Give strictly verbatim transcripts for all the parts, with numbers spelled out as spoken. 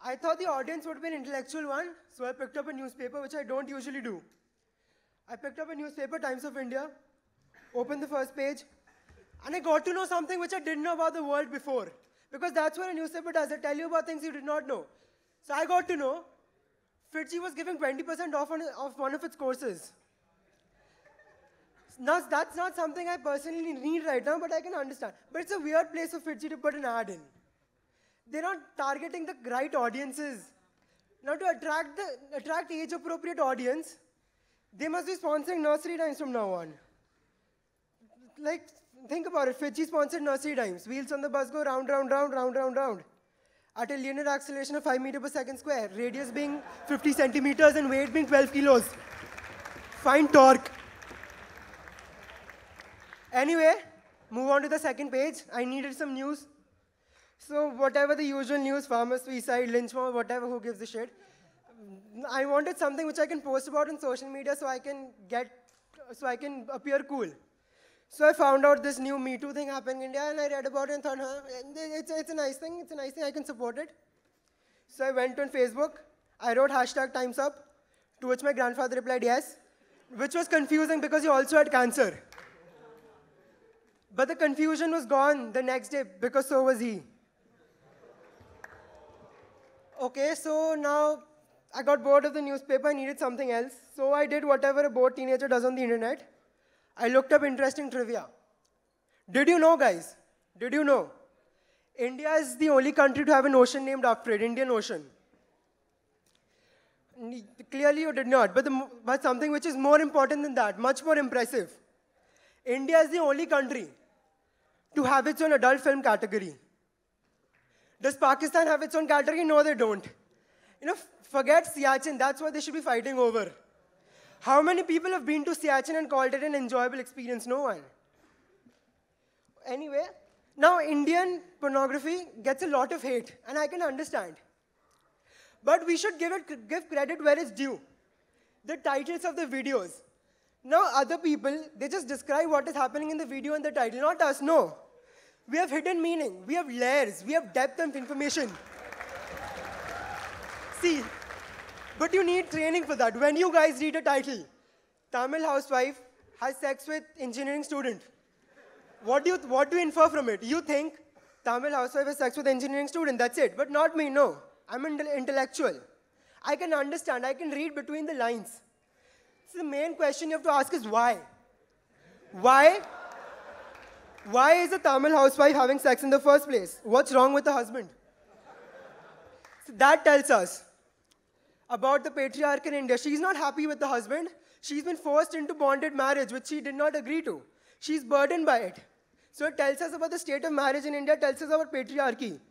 I thought the audience would be an intellectual one, so I picked up a newspaper, which I don't usually do. I picked up a newspaper, Times of India, opened the first page, and I got to know something which I didn't know about the world before. Because that's what a newspaper does. They tell you about things you did not know. So I got to know Fiji was giving twenty percent off on off one of its courses. Now, that's not something I personally need right now, but I can understand. But it's a weird place for Fiji to put an ad in. They're not targeting the right audiences. Now, to attract the attract age-appropriate audience, they must be sponsoring nursery rhymes from now on. Like, think about it. Fiji sponsored nursery rhymes. Wheels on the bus go round, round, round, round, round, round. At a linear acceleration of five meters per second square, radius being fifty centimeters and weight being twelve kilos. Fine torque. Anyway, move on to the second page. I needed some news. So whatever the usual news, farmer suicide, lynch mob, whatever, who gives a shit. I wanted something which I can post about on social media so I can get, so I can appear cool. So I found out this new Me Too thing happening in India, and I read about it and thought, huh, it's, it's a nice thing, it's a nice thing, I can support it. So I went on Facebook, I wrote hashtag Time's Up, to which my grandfather replied yes, which was confusing because he also had cancer. But the confusion was gone the next day because so was he. Okay, so now I got bored of the newspaper, I needed something else. So I did whatever a bored teenager does on the internet. I looked up interesting trivia. Did you know, guys? Did you know? India is the only country to have an ocean named after it, Indian Ocean. Clearly you did not, but, the, but something which is more important than that, much more impressive. India is the only country to have its own adult film category. Does Pakistan have its own category? No, they don't. You know, forget Siachen, that's what they should be fighting over. How many people have been to Siachen and called it an enjoyable experience? No one. Anyway, now Indian pornography gets a lot of hate, and I can understand. But we should give, it, give credit where it's due. The titles of the videos. Now other people, they just describe what is happening in the video and the title, not us, no. We have hidden meaning, we have layers, we have depth of information. See, but you need training for that. When you guys read a title, Tamil housewife has sex with engineering student. What do you, what do you infer from it? You think Tamil housewife has sex with engineering student, that's it. But not me, no. I'm an intellectual. I can understand, I can read between the lines. So the main question you have to ask is why? Why? Why is a Tamil housewife having sex in the first place? What's wrong with the husband? So that tells us about the patriarchy in India. She's not happy with the husband. She's been forced into bonded marriage, which she did not agree to. She's burdened by it. So it tells us about the state of marriage in India, tells us about patriarchy,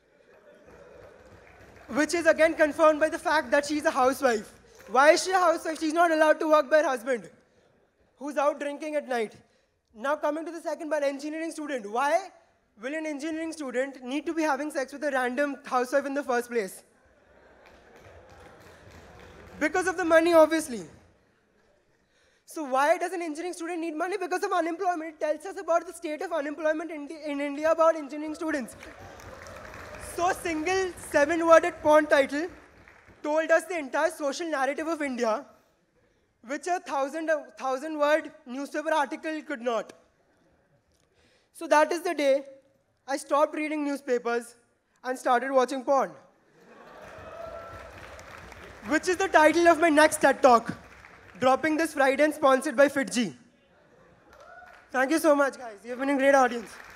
which is again confirmed by the fact that she's a housewife. Why is she a housewife? She's not allowed to work by her husband, who's out drinking at night. Now coming to the second part, engineering student. Why will an engineering student need to be having sex with a random housewife in the first place? Because of the money, obviously. So why does an engineering student need money? Because of unemployment. It tells us about the state of unemployment in, in India about engineering students. So a single seven-worded porn title told us the entire social narrative of India, which a thousand, a thousand word newspaper article could not. So that is the day I stopped reading newspapers and started watching porn. Which is the title of my next TED Talk, dropping this Friday and sponsored by Fiji. Thank you so much, guys. You've been a great audience.